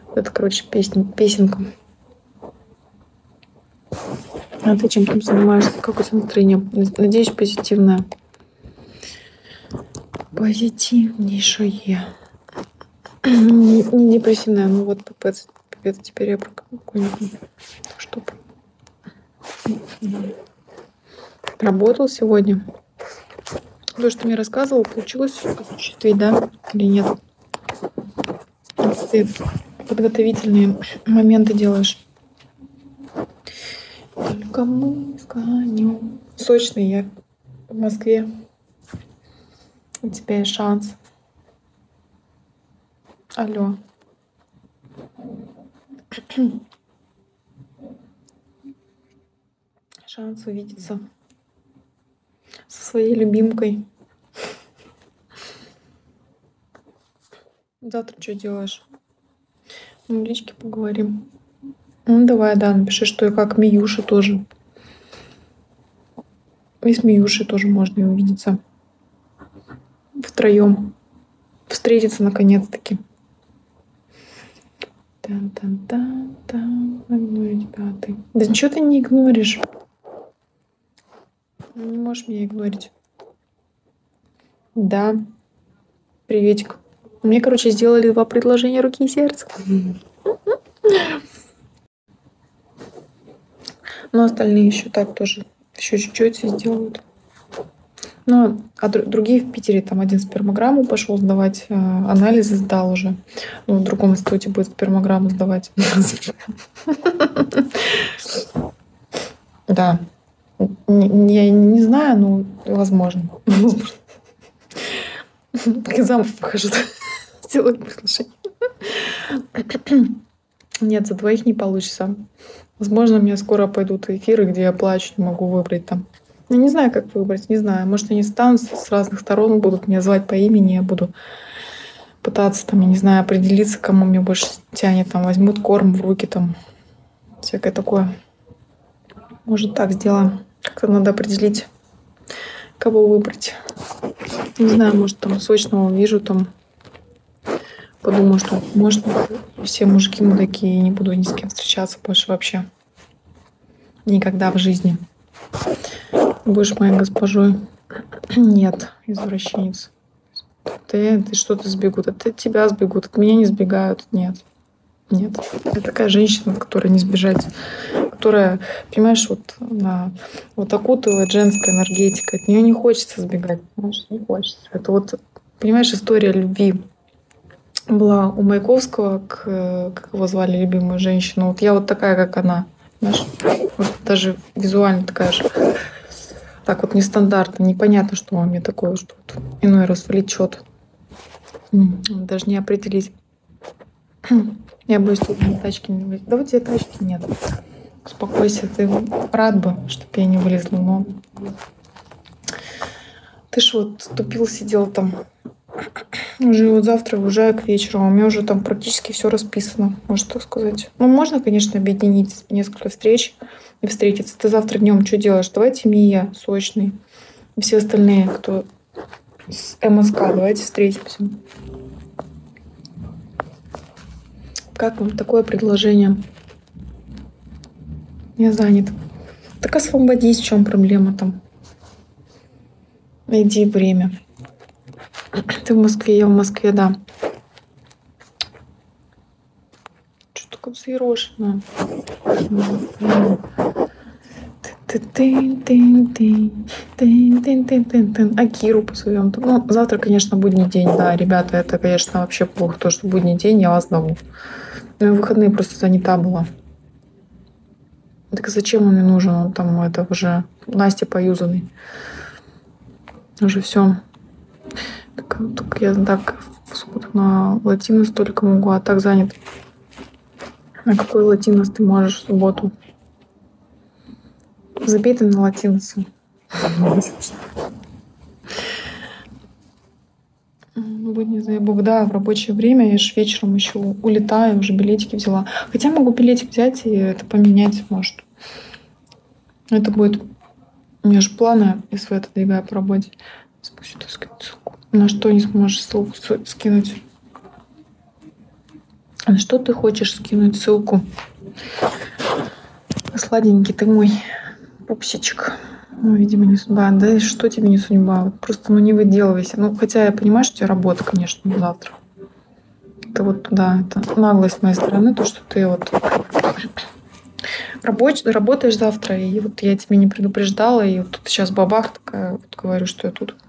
Это, короче, песенка. А ты чем там занимаешься? Как у тебя настроение? Надеюсь, позитивное. Позитивнейшее. Не депрессивное, ну вот пипец. Пипец, теперь я про какую-нибудь штуку. Работал сегодня. То, что ты мне рассказывал, получилось осуществить, да? Или нет? Ты подготовительные моменты делаешь. Только мы с конем. Сочный я в Москве. У тебя есть шанс. Алло. Шанс увидеться со своей любимкой. Завтра что делаешь? В личке поговорим. Ну, давай, да, напиши, что и как. Миюша тоже. И с Миюшей тоже можно и увидеться. Втроем. Встретиться наконец-таки. Тан-тан-тан-тан. Игнорить пятый. Да ничего ты не игноришь. Не можешь меня игнорить. Да. Приветик. Мне, короче, сделали 2 предложения руки и сердца. Но остальные еще так тоже. Еще чуть-чуть сделают. Ну, а другие в Питере, там один спермограмму пошел сдавать, анализы сдал уже. Ну, в другом институте будет спермограмму сдавать. Да. Я не знаю, но возможно. Я замуж выхожу. Сделаю предложение. Нет, за 2 не получится. Возможно, у меня скоро пойдут эфиры, где я плачу, не могу выбрать там. Я не знаю, как выбрать, не знаю. Может, они станут с разных сторон, будут меня звать по имени, я буду пытаться там, я не знаю, определиться, кому мне больше тянет, там, возьмут корм в руки, там, всякое такое. Может, так сделаем. Как-то надо определить, кого выбрать. Не знаю, может, там сочного вижу, там, подумаю, что, может, все мужики мудаки, и не буду ни с кем встречаться больше вообще. Никогда в жизни. Будешь моей госпожой. Нет, извращенец. Ты что-то сбегут. От тебя сбегут, от меня не сбегают. Нет. Нет. Я такая женщина, от которой не сбежать. Которая, понимаешь, вот окутывает женская энергетика. От нее не хочется сбегать. Понимаешь, не хочется. Это вот, понимаешь, история любви была у Маяковского, как его звали, любимую женщину. Вот я вот такая, как она. Знаешь, вот даже визуально такая же. Так вот нестандартно, непонятно, что во мне такое, что вот иной раз влечет. Даже не определить. Я боюсь, что у меня тачки не вылезет. Да вот тебе тачки нет. Успокойся, ты рад бы, чтобы я не вылезла, но ты ж вот тупил, сидел там. Уже вот завтра уезжаю к вечеру, а у меня уже там практически все расписано, можно так сказать. Ну, можно, конечно, объединить несколько встреч и встретиться. Ты завтра днем что делаешь? Давайте Мия, Сочный и все остальные, кто с МСК, давайте встретимся. Как вам такое предложение? Я занят. Так освободись, в чем проблема там? Найди время. Ты в Москве, я в Москве, да. Что такое взъерошено? А Киру позовем. Ну, завтра, конечно, будний день, да, ребята, это, конечно, вообще плохо, то, что будний день, я вас зову. Ну, в выходные просто занята была. Так зачем он мне нужен? Он там это уже Настя поюзанный. Уже все. Так я так в субботу на латинос только могу, а так занят. А какой латинос ты можешь в субботу? Забиты на латиносы. Будни за бог, да, в рабочее время. Я же вечером еще улетаю, уже билетики взяла. Хотя могу билетик взять и это поменять, может. Это будет... У меня же планы, если это двигаю по работе. Пусть это скинуть ссылку. На что не сможешь ссылку скинуть? На что ты хочешь скинуть ссылку? Сладенький ты мой пупсичек. Ну, видимо, не судьба. Да и что тебе не судьба? Вот просто, ну, не выделывайся. Ну, хотя я понимаю, что у тебя работа, конечно, не завтра. Это вот, да, это наглость с моей стороны, то, что ты вот работаешь завтра, и вот я тебе не предупреждала, и вот тут сейчас бабах такая, вот говорю, что я тут.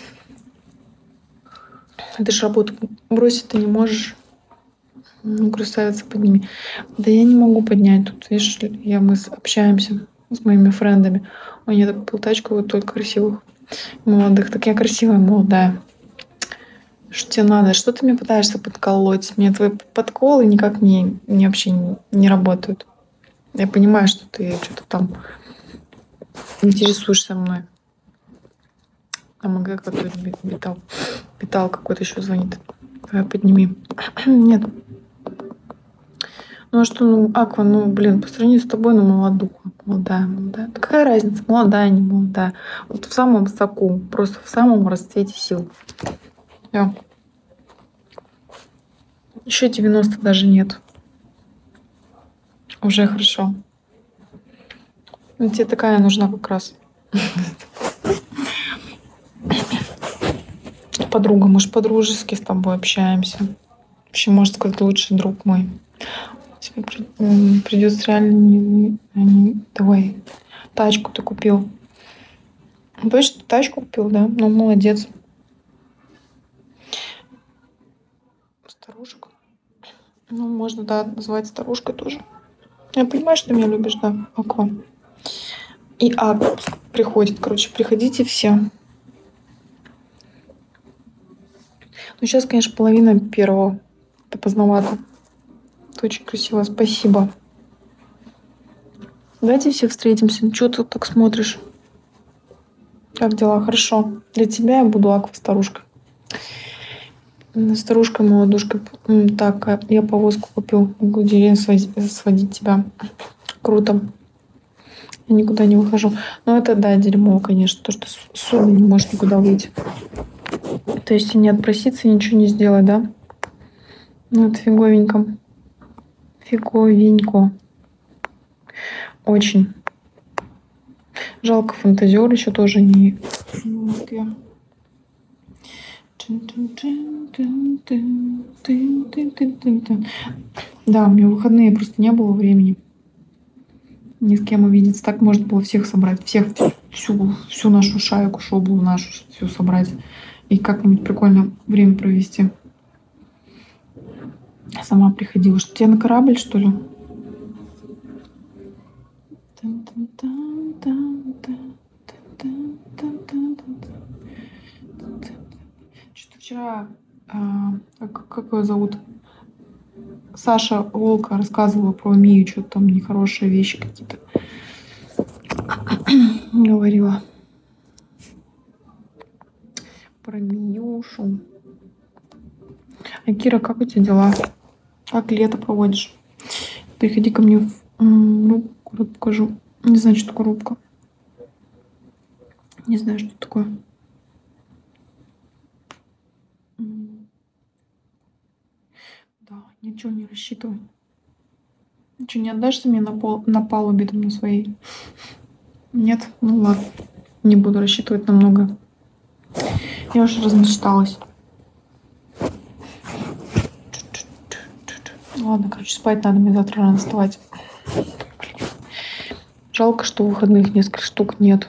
Ты же работу бросить ты не можешь. Ну, красавица, подними. Да я не могу поднять. Тут, видишь, мы общаемся с моими френдами. Ой, я так тачку вот только красивых, молодых. Так я красивая, молодая. Что тебе надо? Что ты мне пытаешься подколоть? Мне твои подколы никак вообще не работают. Я понимаю, что ты что-то там интересуешься мной. А МГ какой-то питал какой-то еще звонит. Давай подними. Нет. Ну а что, ну, Аква, ну, блин, по сравнению с тобой, ну, молодуха. Молодая. Да какая разница, молодая, не молодая. Вот в самом соку, просто в самом расцвете сил. Всё. Еще 90 даже нет. Уже хорошо. Ну, тебе такая нужна как раз. Подруга, мы же по-дружески с тобой общаемся. Вообще, можно сказать, лучший друг мой. Тебе придется реально давай. Тачку ты купил. Точно тачку купил, да? Ну, молодец. Старушка. Ну, можно, да, назвать старушкой тоже. Я понимаю, что меня любишь, да, Аква. И Аква приходит, короче, приходите все. Ну, сейчас, конечно, половина первого. Это поздновато. Это очень красиво, спасибо. Давайте все встретимся. Чего ты так смотришь? Как дела? Хорошо. Для тебя я буду Аква старушка. Старушка, молодушка. Так, я повозку купил. Могу в деревню сводить тебя. Круто. Я никуда не выхожу. Но это, да, дерьмо, конечно. То, что сумма не может никуда выйти. То есть и не отпроситься, ничего не сделать, да? Ну, это фиговенько. Фиговенько. Очень. Жалко, фантазер еще тоже не... Да, у меня выходные просто не было времени ни с кем увидеться. Так можно было всех собрать, всю нашу шайку, шоблу нашу, всю собрать и как-нибудь прикольно время провести. Сама приходила. Что, тебе на корабль, что ли? Что-то вчера, как его зовут? Саша Волка рассказывала про Мию, что-то там нехорошие вещи какие-то говорила. Про Миюшу. А Кира, как у тебя дела? Как лето проводишь? Приходи ко мне в рубку, покажу. Не знаю, что такое рубка. Не знаю, что такое. Да, ничего не рассчитывай. Ничего не отдашься мне на палубе там на своей? Нет? Ну ладно. Не буду рассчитывать на много. Я уже размечталась. Ладно, короче, спать надо, мне завтра рано вставать. Жалко, что выходных несколько штук нет.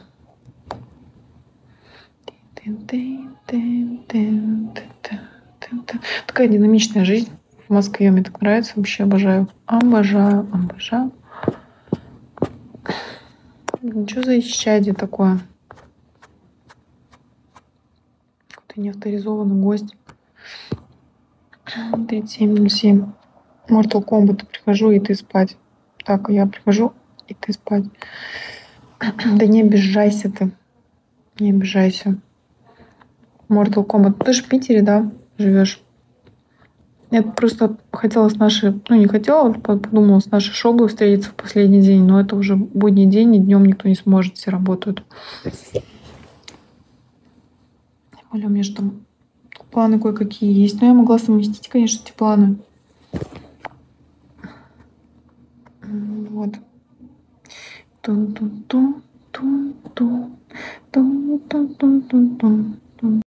Такая динамичная жизнь в Москве. Мне так нравится. Вообще обожаю. Обожаю. Что за исчадие такое? Какой-то неавторизованный гость. 37:07. Mortal Kombat прихожу, и ты спать. Так, я прихожу, и ты спать. Да не обижайся ты. Не обижайся. Mortal Kombat. Ты же в Питере, да, живешь? Я просто хотела с нашей... Ну, не хотела, подумала, с нашей шоблой встретиться в последний день, но это уже будний день, и днем никто не сможет, все работают. Оля, у меня же там планы кое-какие есть. Но я могла совместить, конечно, эти планы. Вот. Тун-тун-тун, тун-тун, тун-тун-тун-тун-тун.